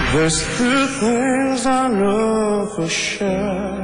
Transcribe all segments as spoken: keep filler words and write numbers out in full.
There's two things I know for sure.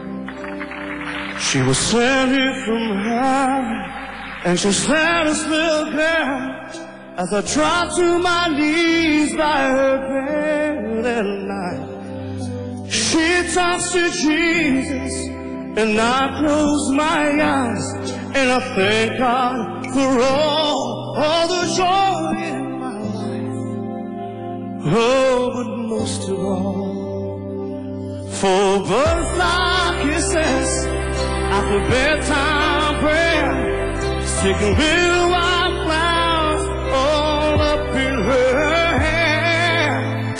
She was sent here from heaven, and she said, "It's little girl." As I dropped to my knees by her bed at night, she talks to Jesus, and I close my eyes, and I thank God for all, all the joy in my life. Oh, but most of all, for butterfly kisses after bedtime prayer, sticking little white flowers all up in her hair.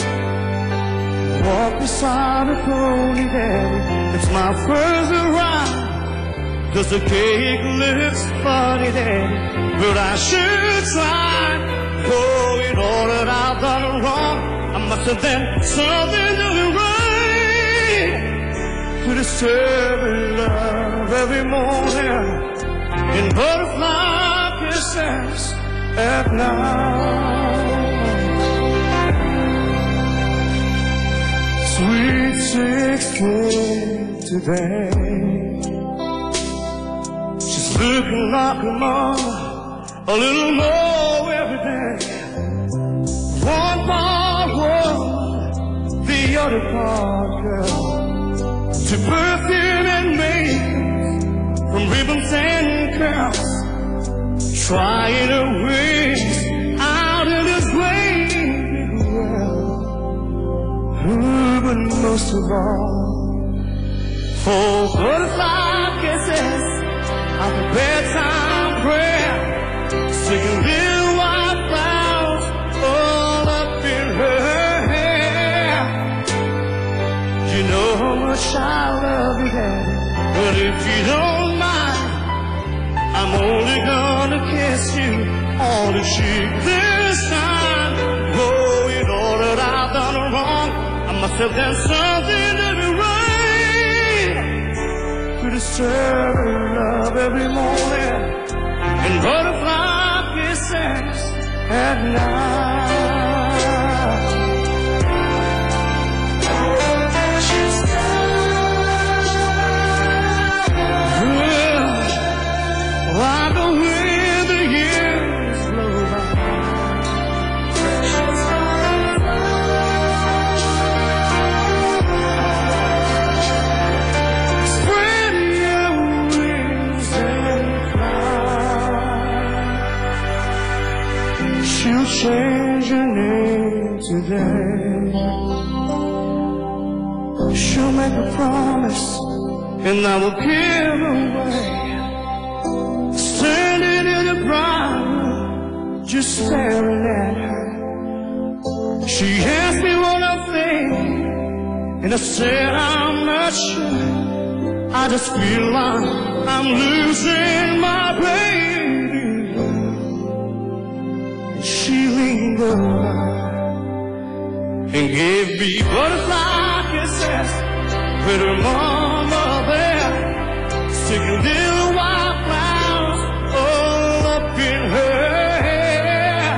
Walk beside a pony, daddy, it's my first ride. Does the cake looks funny, daddy, but I should try. Oh, in all that I've done wrong, I must have done something doing right to deserve her love every morning in butterfly kisses at night. Sweet sixteen today, she's looking like a mama, a little more every day. One part woman, the other part girl, to perfume and makeup, from ribbons and curls, trying her ways out in this great big world. Ooh, but most of all, for butterfly kisses after bedtime prayer, sticking little white flowers all up in her hair. You know how much I love you, daddy, but if you don't mind, I'm only gonna kiss you on the cheek this time. Oh, you know that I've done wrong, I must have done something to be right to deserve her love every morning and butterfly kisses at night. Like the wind the years blow by, spread your wings and fly. She'll change your name today. She'll make a promise, and I will give away. Standing in the crowd, just staring at her. She asked me what I think, and I said I'm not sure. I just feel like I'm losing my baby. She leaned over and gave me butterfly kisses with her mama there, sticking little white flowers all up in her hair.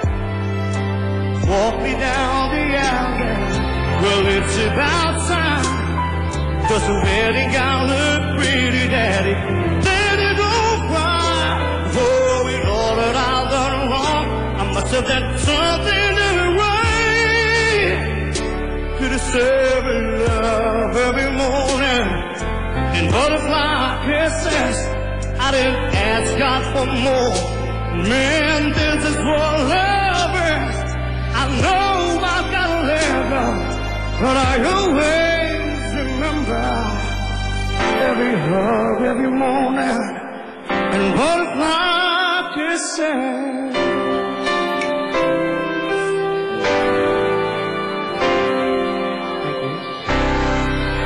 Walk me down the alley, well it's about time. Does the wedding gown look pretty, daddy? Daddy, don't cry. Oh, in all that I've done wrong, I must have done something to right to deserve her love every morning and butterfly kisses. I didn't ask God for more. Man, this is for lovers. I know I've got to let go, but I always remember every hug, every morning, and butterfly kisses.